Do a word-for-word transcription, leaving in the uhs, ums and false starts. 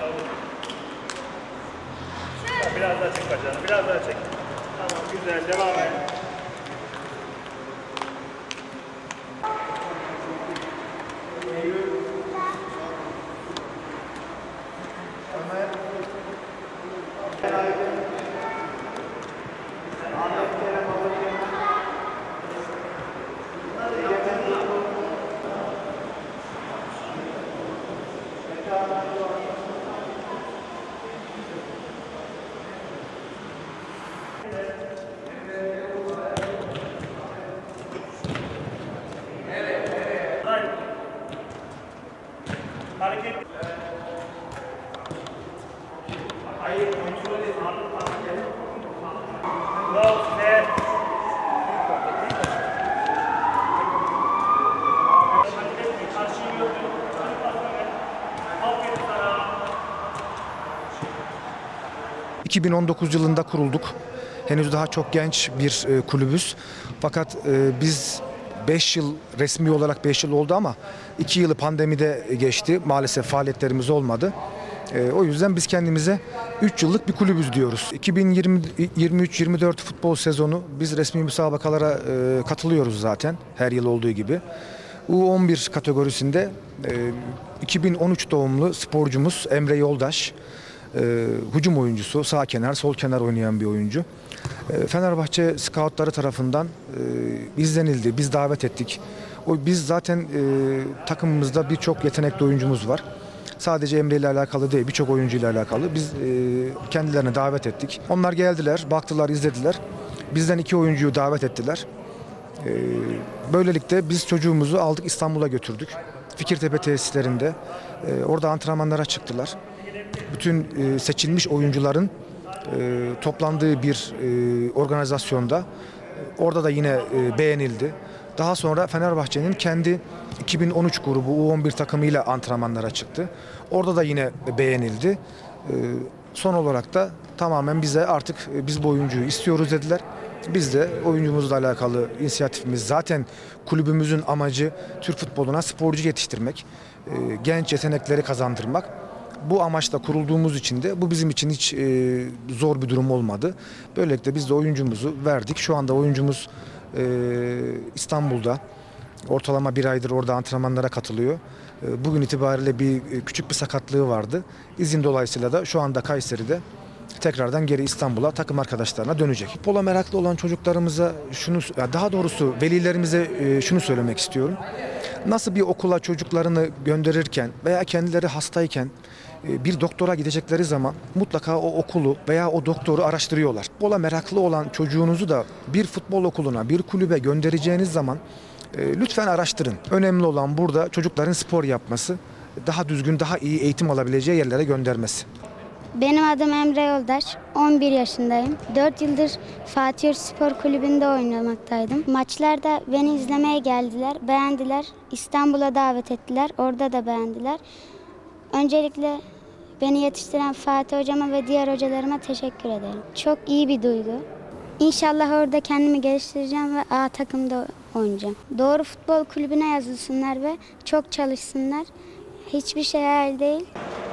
Biraz daha çek bacağını, biraz daha çek. Tamam, güzel, devam et. Hareket. Hayır, kontrol et. Bravo, size. Karşıyı gördün. Aferin sana. iki bin on dokuz yılında kurulduk. Henüz daha çok genç bir e, kulübüz. Fakat e, biz beş yıl, resmi olarak beş yıl oldu ama iki yılı pandemide geçti. Maalesef faaliyetlerimiz olmadı. E, o yüzden biz kendimize üç yıllık bir kulübüz diyoruz. iki bin yirmi üç yirmi dört futbol sezonu biz resmi müsabakalara e, katılıyoruz zaten her yıl olduğu gibi. U on bir kategorisinde e, iki bin on üç doğumlu sporcumuz Emre Yoldaş, e, hücum oyuncusu, sağ kenar, sol kenar oynayan bir oyuncu. E, Fenerbahçe scoutları tarafından e, izlenildi, biz davet ettik. O, biz zaten e, takımımızda birçok yetenekli oyuncumuz var. Sadece Emre ile alakalı değil, birçok oyuncu ile alakalı. Biz e, kendilerini davet ettik. Onlar geldiler, baktılar, izlediler. Bizden iki oyuncuyu davet ettiler. E, böylelikle biz çocuğumuzu aldık, İstanbul'a götürdük. Fikirtepe tesislerinde. E, orada antrenmanlara çıktılar. Bütün e, seçilmiş oyuncuların e, toplandığı bir e, organizasyonda. Orada da yine e, beğenildi. Daha sonra Fenerbahçe'nin kendi iki bin on üç grubu U on bir takımıyla antrenmanlara çıktı. Orada da yine beğenildi. E, son olarak da tamamen bize artık e, biz bu oyuncuyu istiyoruz dediler. Biz de oyuncumuzla alakalı inisiyatifimiz, zaten kulübümüzün amacı Türk futboluna sporcu yetiştirmek, e, genç yetenekleri kazandırmak. Bu amaçla kurulduğumuz için de bu bizim için hiç e, zor bir durum olmadı. Böylelikle biz de oyuncumuzu verdik. Şu anda oyuncumuz e, İstanbul'da. Ortalama bir aydır orada antrenmanlara katılıyor. E, bugün itibariyle bir e, küçük bir sakatlığı vardı. İzin dolayısıyla da şu anda Kayseri'de tekrardan geri İstanbul'a takım arkadaşlarına dönecek. Futbola meraklı olan çocuklarımıza şunu, daha doğrusu velilerimize e, şunu söylemek istiyorum. Nasıl bir okula çocuklarını gönderirken veya kendileri hastayken bir doktora gidecekleri zaman mutlaka o okulu veya o doktoru araştırıyorlar. Futbola meraklı olan çocuğunuzu da bir futbol okuluna, bir kulübe göndereceğiniz zaman e, lütfen araştırın. Önemli olan burada çocukların spor yapması, daha düzgün, daha iyi eğitim alabileceği yerlere göndermesi. Benim adım Emre Yoldaş, on bir yaşındayım. dört yıldır Fatih Spor Kulübü'nde oynamaktaydım. Maçlarda beni izlemeye geldiler, beğendiler. İstanbul'a davet ettiler, orada da beğendiler. Öncelikle beni yetiştiren Fatih hocama ve diğer hocalarıma teşekkür ederim. Çok iyi bir duygu. İnşallah orada kendimi geliştireceğim ve A takımda oynayacağım. Doğru futbol kulübüne yazılsınlar ve çok çalışsınlar. Hiçbir şey hayal değil.